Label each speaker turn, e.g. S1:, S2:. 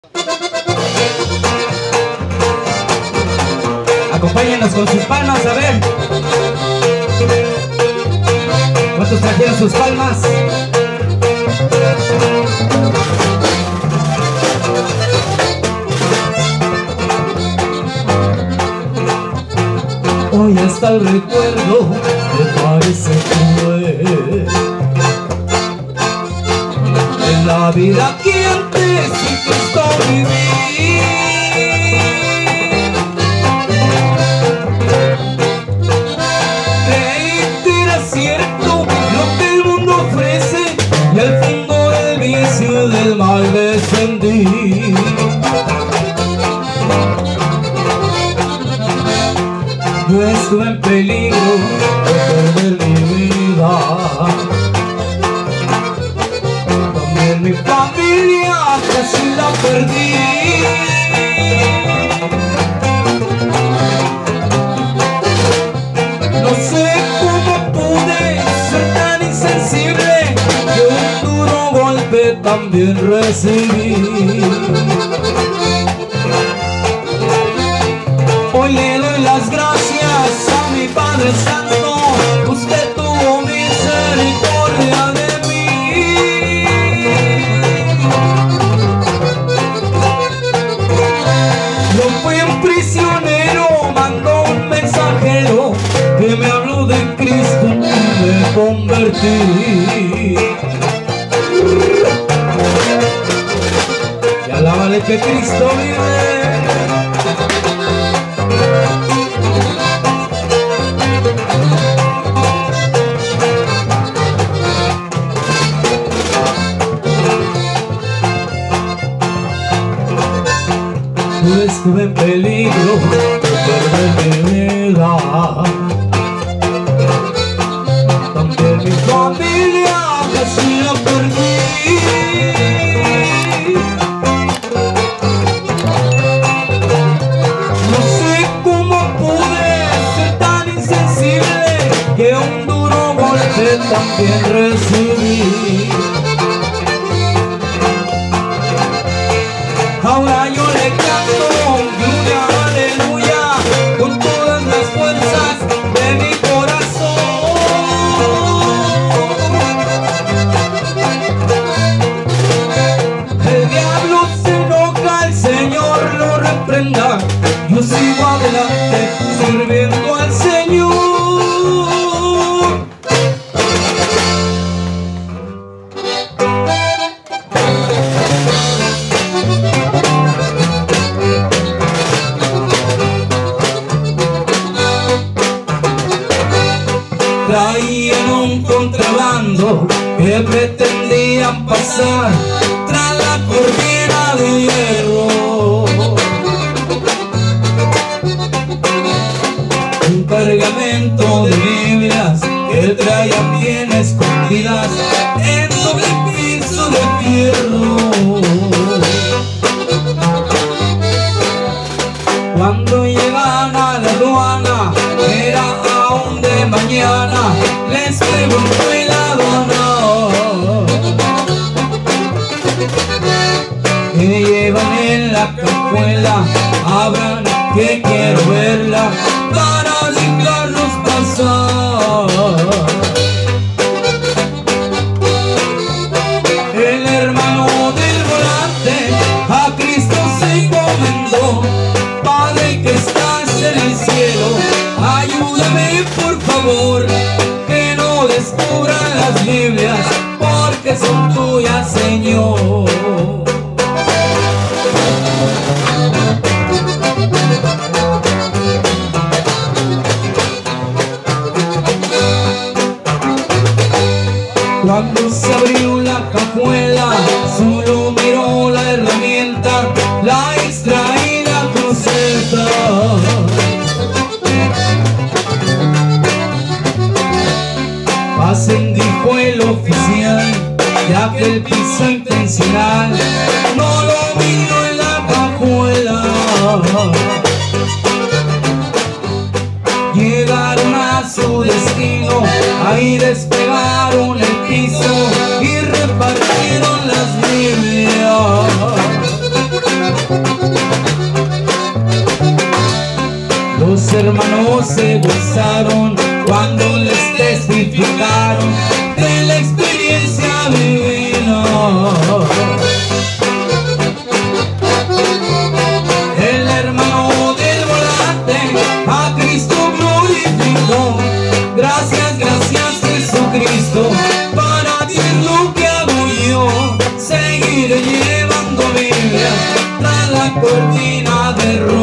S1: Acompáñenos con sus palmas, a ver. ¿Cuántos trajeron sus palmas? Hoy hasta el recuerdo me parece cruel en la vida que antes sin Cristo viví. Creí que era cierto lo que el mundo ofrece y al fondo del vicio del mal descendí. Yo estuve en peligro de perder mi vida, también mi familia casi la perdí. No sé cómo pude ser tan insensible, que un duro golpe también recibí. Hoy le doy las gracias a mi Padre Santo, usted tuvo misericordia de mí. Yo fui un prisionero, mandó un mensajero que me habló de Cristo y me convertí. Y alábale que Cristo vive. Yo estuve en peligro de perder mi vida, también mi familia casi la perdí. No sé cómo pude ser tan insensible, que un duro golpe también recibí. Ahora yo le canto gloria, aleluya, con todas las fuerzas de mi corazón. El diablo se enoja, el Señor lo reprenda. Yo sigo adelante sirviendo al Señor. Traían un contrabando que pretendían pasar tras la cortina de hierro. Un cargamento de Biblias que traían bien escondidas en doble piso de fierro. Cuando llegan a la aduana, era aún de mañana, les preguntó el aduanero ¿qué llevan en la cajuela? Abran que quiero verla para dejarlos pasar. El hermano del volante a Cristo se encomendó. Padre que estás en el cielo, ayúdame por favor, que no descubran las Biblias, porque son tuyas, Señor. Los hermanos se gozaron cuando les testificaron de la experiencia divina. El hermano del volante a Cristo glorificó. Gracias, gracias Jesucristo, para ti es lo que hago yo. Seguiré llevando Biblia tras la cortina de rojo.